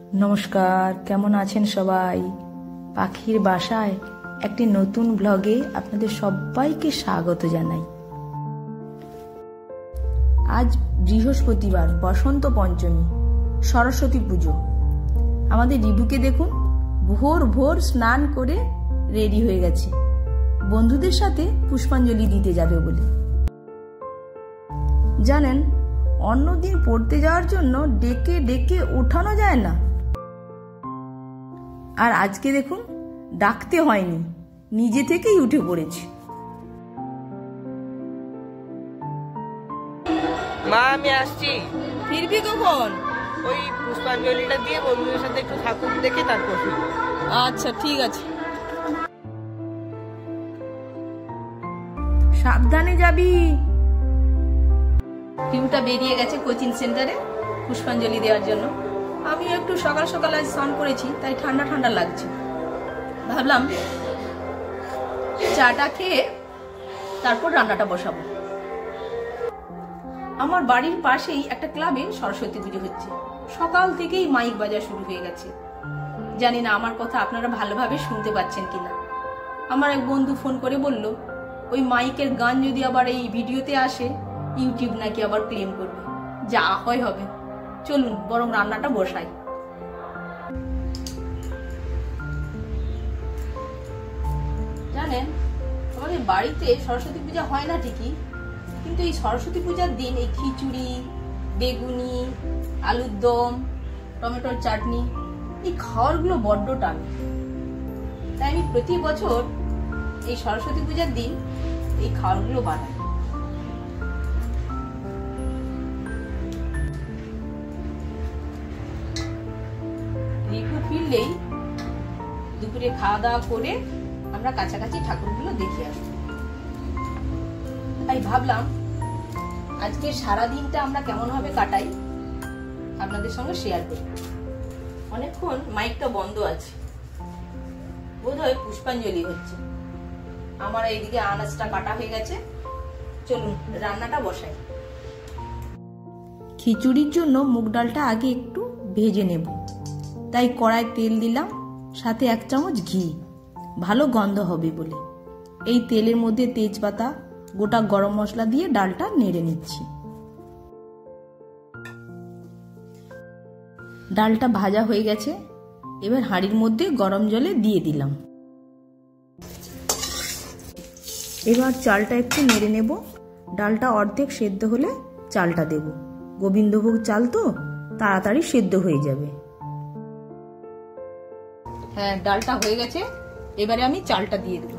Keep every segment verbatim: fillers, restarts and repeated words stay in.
নমস্কার, কেমন আছেন সবাই? পাখির বাসায় একটি নতুন ব্লগে আপনাদের সবাইকে স্বাগত জানাই। আজ বৃহস্পতিবার, বসন্ত পঞ্চমী, সরস্বতী পুজো। আমাদের রিভুকে দেখুন, ভোর ভোর স্নান করে রেডি হয়ে গেছে বন্ধুদের সাথে পুষ্পাঞ্জলি দিতে যাবে বলে। জানেন, অন্যদিন পড়তে যাওয়ার জন্য ডেকে ডেকে ওঠানো যায় না, আর আজকে দেখুন ডাকতে হয়নি, নিজে থেকেই উঠে পড়েছে। মা, আমি আসছি। ফিরবি কখন? ওই পুষ্পাঞ্জলিটা দিয়ে বন্ধুদের সাথে একটু ঠাকুর দেখে তারপর। আচ্ছা, ঠিক আছে। সাবধানে যাবি। টিউটা বেরিয়ে গেছে কোচিং সেন্টারে পুষ্পাঞ্জলি দেওয়ার জন্য। আমি একটু সকাল সকাল আজ স্নান করেছি, তাই ঠান্ডা ঠান্ডা লাগছে। ভাবলাম চাটা খেয়ে তারপর রান্নাটা বসাবো। আমার বাড়ির পাশেই একটা ক্লাবে সরস্বতী পুজো হচ্ছে। সকাল থেকেই মাইক বাজা শুরু হয়ে গেছে। জানি না আমার কথা আপনারা ভালোভাবে শুনতে পাচ্ছেন কিনা। আমার এক বন্ধু ফোন করে বলল, ওই মাইকের গান যদি আবার এই ভিডিওতে আসে, ইউটিউব নাকি আবার ক্লেম করবে। যা হয় হবে, চলুন বরং রান্নাটা বসাই। জানেন, আমাদের বাড়িতে সরস্বতী পূজা হয় না ঠিকই, কিন্তু এই সরস্বতী পূজার দিন এই খিচুড়ি, বেগুনি, আলুর দম, টমেটোর চাটনি, এই খাবারগুলো বড্ড টান। তাই আমি প্রতি বছর এই সরস্বতী পূজার দিন এই খাবারগুলো বানাই। রিভু ফিরলেই দুপুরে খাওয়া দাওয়া করে আমরা কাছাকাছি ঠাকুরগুলো দেখে আসবো। তাই ভাবলাম আজকে সারা দিনটা আমরা কেমন ভাবে কাটাই আপনাদের সঙ্গে শেয়ার করি। অনেকক্ষণ মাইকটা বন্ধ আছে, বোধহয় পুষ্পাঞ্জলি হচ্ছে। আমার এইদিকে আনাজটা কাটা হয়ে গেছে, চলুন রান্নাটা বসাই। খিচুড়ির জন্য মুগ ডালটা আগে একটু ভেজে নেব, তাই কড়ায় তেল দিলাম, সাথে এক চামচ ঘি, ভালো গন্ধ হবে বলে। এই তেলের মধ্যে তেজপাতা, গোটা গরম মশলা দিয়ে ডালটা নেড়ে নিচ্ছি। ডালটা ভাজা হয়ে গেছে, এবার হাঁড়ির মধ্যে গরম জলে দিয়ে দিলাম। এবার চালটা একটু নেড়ে নেব। ডালটা অর্ধেক সেদ্ধ হলে চালটা দেব। গোবিন্দভোগ চাল তো, তাড়াতাড়ি সেদ্ধ হয়ে যাবে। হ্যাঁ, ডালটা হয়ে গেছে, এবারে আমি চালটা দিয়ে দেব।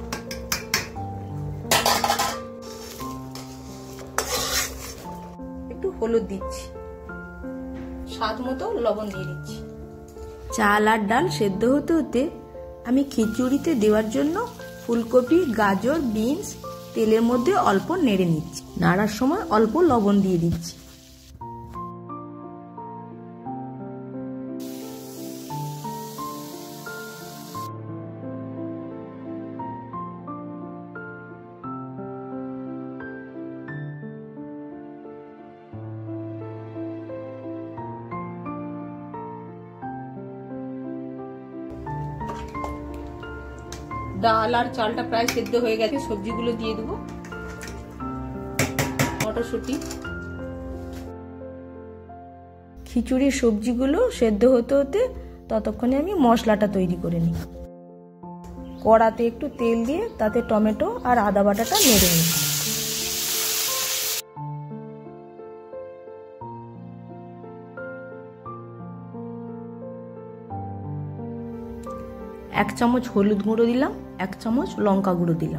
একটু হলুদ দিচ্ছি, স্বাদ মতো লবণ দিয়ে দিচ্ছি। চাল আর ডাল সেদ্ধ হতে হতে আমি খিচুড়িতে দেওয়ার জন্য ফুলকপি, গাজর, বিনস তেলের মধ্যে অল্প নেড়ে নিচ্ছি। নাড়ার সময় অল্প লবণ দিয়ে দিচ্ছি। ডাল আর চালটা প্রায় সেদ্ধ হয়ে গেছে, সবজিগুলো দিয়ে দেবো। মটরশুঁটি, খিচুড়ির সবজিগুলো সেদ্ধ হতে হতে ততক্ষণে আমি মশলাটা তৈরি করে নিই। কড়াতে একটু তেল দিয়ে তাতে টমেটো আর আদা বাটাটা নেড়ে নিই। এক চামচ হলুদ গুঁড়ো দিলাম, এক চামচ লঙ্কা গুঁড়ো দিলাম।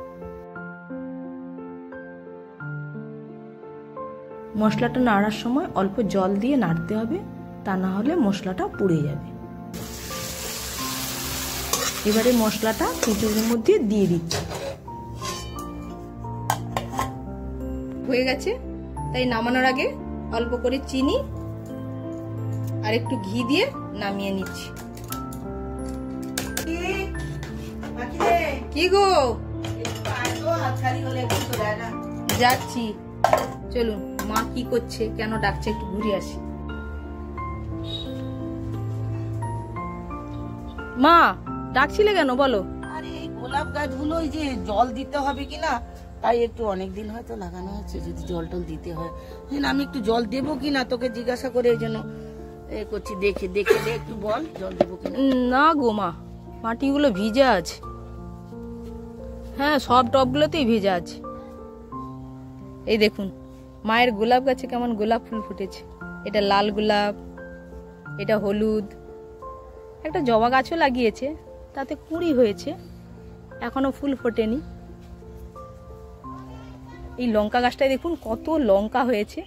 মশলাটা নাড়ার সময় অল্প জল দিয়ে নাড়তে হবে, তা না হলে মশলাটা পুড়ে যাবে। এবারে মশলাটা খিচুড়ির মধ্যে দিয়ে দিচ্ছি। হয়ে গেছে, তাই নামানোর আগে অল্প করে চিনি আর একটু ঘি দিয়ে নামিয়ে নিচ্ছি। কি গো, যাচ্ছি, চলুন। মা কি করছে, কেন ডাকছে, একটু ঘুরে আসি। মা ডাকছিলে কেন বলো? আরে এই গোলাপ গাছগুলো ওই যে জল দিতে হবে কিনা তাই একটু অনেকদিন হয়তো লাগানো হচ্ছে, যদি জল টল দিতে হয় আমি একটু জল দেবো কিনা তোকে জিজ্ঞাসা করে এই জন্য এ করছি। দেখে দেখে দে একটু বল জল দেবো কিনা। না গো মা, মাটিগুলো ভিজে আছে। হ্যাঁ, সব টবগুলোতেই ভিজে আছে। এই দেখুন মায়ের গোলাপ গাছে কেমন গোলাপ ফুল ফুটেছে। এটা লাল গোলাপ, এটা হলুদ, একটা জবা গাছও লাগিয়েছে, তাতে কুঁড়ি হয়েছে, এখনো ফুল ফোটেনি। এই লঙ্কা গাছটায় দেখুন কত লঙ্কা হয়েছে।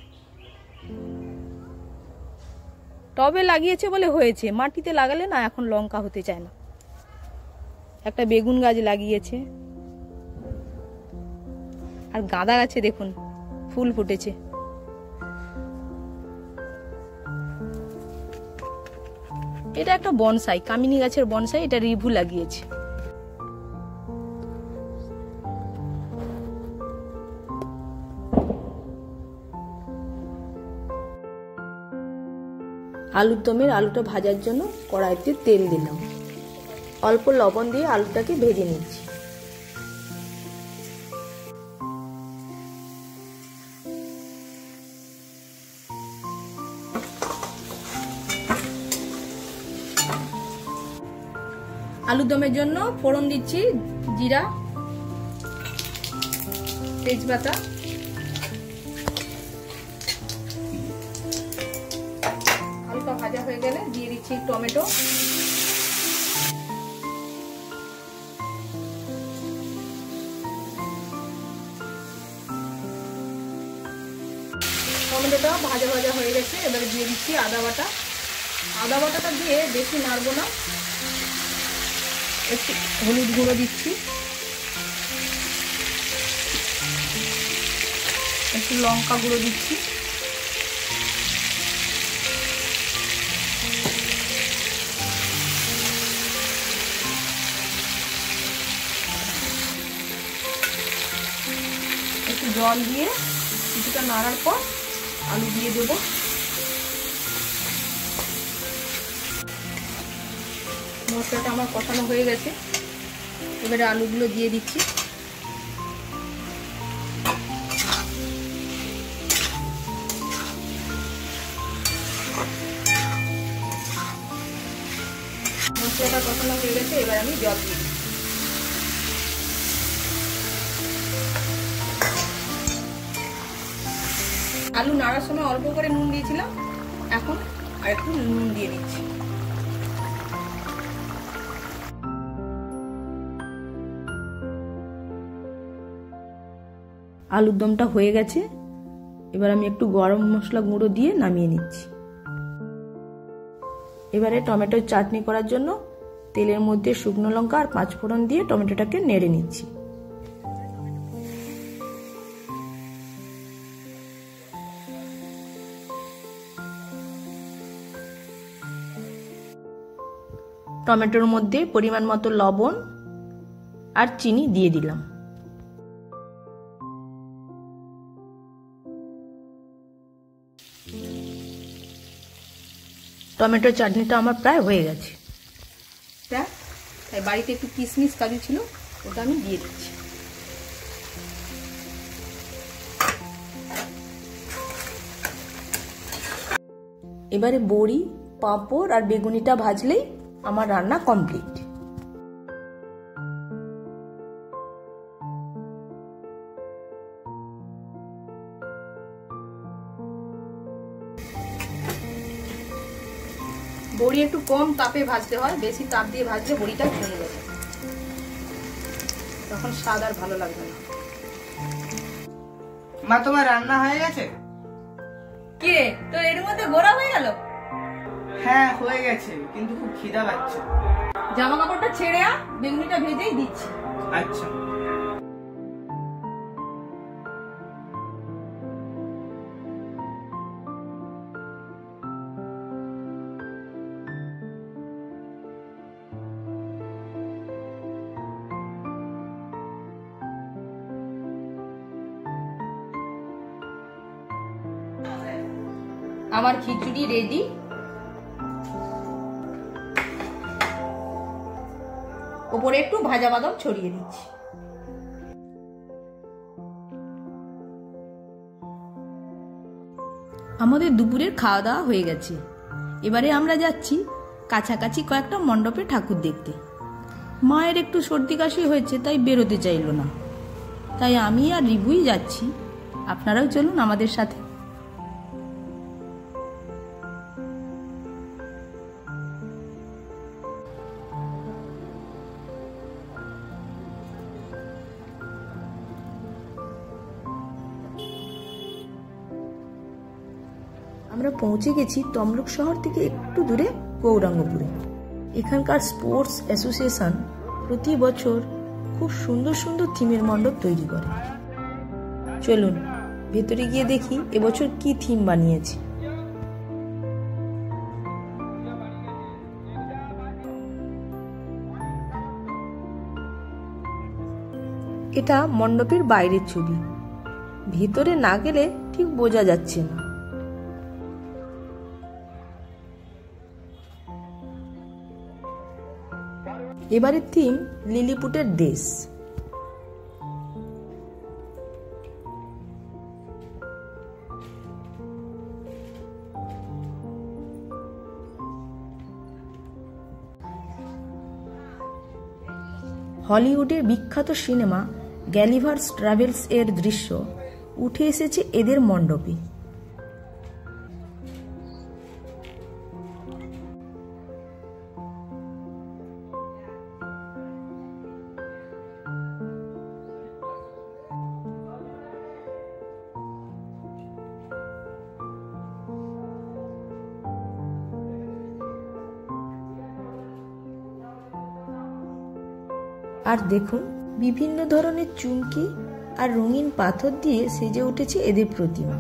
টবে লাগিয়েছে বলে হয়েছে, মাটিতে লাগালে না এখন লঙ্কা হতে চায় না। একটা বেগুন গাছ লাগিয়েছে, আর গাঁদা গাছে দেখুন ফুল ফুটেছে। এটা একটা বনসাই, কামিনী গাছের বনসাই, এটা রিভু লাগিয়েছে। আলুর দমের আলুটা ভাজার জন্য কড়াইতে তেল দিলাম, অল্প লবণ দিয়ে আলুটাকে ভেজে নিচ্ছি। আলুর দমের জন্য ফোড়ন দিচ্ছি জিরা, তেজপাতা, আলুটা ভাজা হয়ে গেলে দিয়ে দিচ্ছি টমেটো, টমেটোটা ভাজা ভাজা হয়ে গেছে। এবারে দিয়ে দিচ্ছি আদা বাটা। আদা বাটাটা দিয়ে বেশি নাড়বো না, একটু হলুদ গুঁড়ো দিচ্ছি, একটু লঙ্কা গুঁড়ো দিচ্ছি, একটু জল দিয়ে কিছুটা নাড়ার পর আলু দিয়ে দেবো। মশলাটা আমার কষানো হয়ে গেছে, এবারে আলুগুলো দিয়ে দিচ্ছি। মশলাটা কষানো হয়ে গেছে, এবার আমি জল দিয়ে দিচ্ছি। আলু নাড়ার সময় অল্প করে নুন দিয়েছিলাম, এখন আর একটু নুন দিয়ে দিচ্ছি। আলুর দমটা হয়ে গেছে, এবার আমি একটু গরম মশলা গুঁড়ো দিয়ে নামিয়ে নিচ্ছি। এবারে টমেটোর চাটনি করার জন্য তেলের মধ্যে শুকনো লঙ্কা আর পাঁচ ফোড়ন দিয়ে টমেটোটাকে নেড়ে নিচ্ছি। টমেটোর মধ্যে পরিমাণ মতো লবণ আর চিনি দিয়ে দিলাম। টমেটোর চাটনিটা আমার প্রায় হয়ে গেছে। তাই বাড়িতে একটু কিশমিশ কাজু ছিল, ওটা আমি দিয়ে দিচ্ছি। এবারে বড়ি, পাঁপড় আর বেগুনিটা ভাজলেই আমার রান্না কমপ্লিট। বড়ি একটু কম তাপে ভাজতে হয়, বেশি তাপ দিয়ে ভাজলে বড়িটা ভেঙে যাবে, তখন স্বাদ আর ভালো লাগবে না। মা তোমার রান্না হয়ে গেছে? কি রে, তোর এর মধ্যে গোড়া হয়ে গেল? হ্যাঁ হয়ে গেছে, কিন্তু খুব খিদা পাচ্ছে। জামা কাপড়টা ছেড়ে আ, বেগুনিটা ভেজেই দিচ্ছি। আচ্ছা। আমার খিচুড়ি রেডি। ওপরে একটু ভাজা বাদাম ছড়িয়ে দিচ্ছি। আমাদের দুপুরের খাওয়া দাওয়া হয়ে গেছে। এবারে আমরা যাচ্ছি কাছাকাছি কয়েকটা মণ্ডপে ঠাকুর দেখতে। মায়ের একটু সর্দি কাশি হয়েছে, তাই বেরোতে চাইল না, তাই আমি আর রিভুই যাচ্ছি। আপনারাও চলুন আমাদের সাথে। আমরা পৌঁছে গেছি তমলুক শহর থেকে একটু দূরে গৌরাঙ্গপুরে। এখানকার স্পোর্টস অ্যাসোসিয়েশন প্রতি বছর খুব সুন্দর সুন্দর থিমের মণ্ডপ তৈরি করে। চলুন ভেতরে গিয়ে দেখি এবছর কি থিম বানিয়েছে। এটা মণ্ডপের বাইরের ছবি, ভেতরে না গেলে ঠিক বোঝা যাচ্ছে না। এবারের থিম লিলিপুটের দেশ। হলিউডের বিখ্যাত সিনেমা গ্যালিভার্স ট্রাভেলস এর দৃশ্য উঠে এসেছে এদের মণ্ডপে। আর দেখুন বিভিন্ন ধরনের চুমকি আর রঙিন পাথর দিয়ে সেজে উঠেছে এদের প্রতিমা।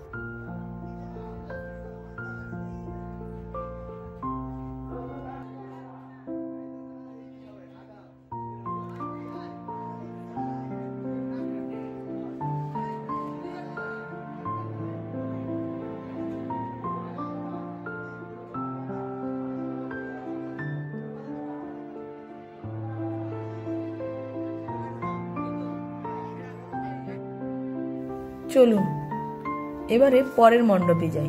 চলুন এবারে পরের মণ্ডপে যাই।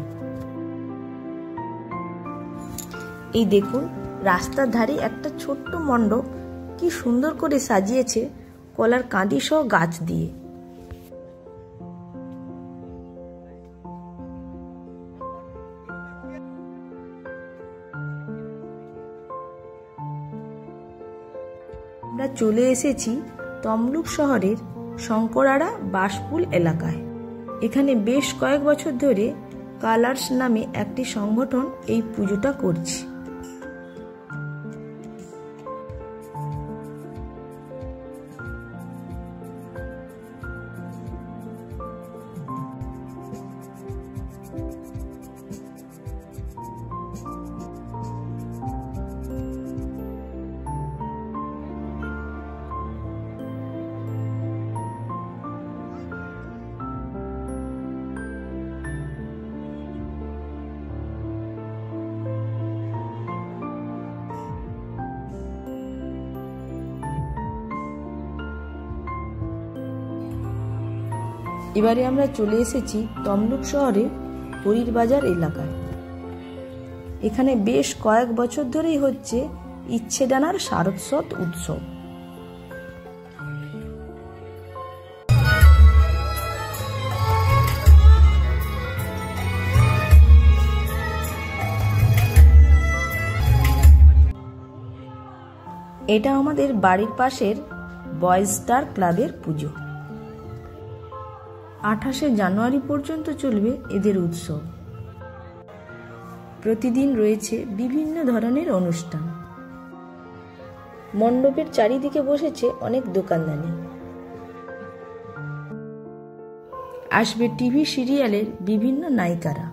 এই দেখুন রাস্তার ধারে একটা ছোট্ট মণ্ডপ কি সুন্দর করে সাজিয়েছে কলার কাঁদি সহ গাছ দিয়ে। আমরা চলে এসেছি তমলুক শহরের শঙ্করাড়া বাসপুল এলাকায়। এখানে বেশ কয়েক বছর ধরে কালার্স নামে একটি সংগঠন এই পুজোটা করছে। এবারে আমরা চলে এসেছি তমলুক শহরের হরির বাজার এলাকায়। এখানে বেশ কয়েক বছর ধরেই হচ্ছে ইচ্ছে ডানার সারস্বত উৎসব। এটা আমাদের বাড়ির পাশের বয়েজ স্টার ক্লাবের পুজো। আঠাশে জানুয়ারি পর্যন্ত চলবে এদের উৎসব। প্রতিদিন রয়েছে বিভিন্ন ধরনের অনুষ্ঠান। মণ্ডপের চারিদিকে বসেছে অনেক দোকানদানি। আসবে টিভি সিরিয়ালের বিভিন্ন নায়িকারা।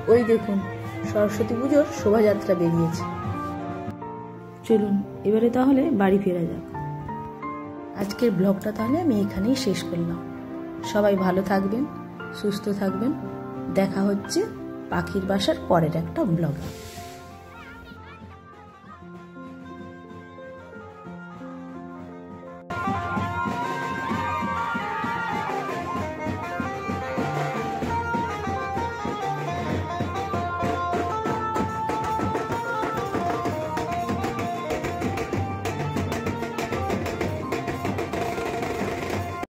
ওই দেখুন সরস্বতী পুজোর শোভাযাত্রা বেরিয়েছে। চলুন এবারে তাহলে বাড়ি ফেরা যাক। আজকের ব্লগটা তাহলে আমি এখানেই শেষ করলাম। সবাই ভালো থাকবেন, সুস্থ থাকবেন। দেখা হচ্ছে পাখির বাসার পরের একটা ব্লগে।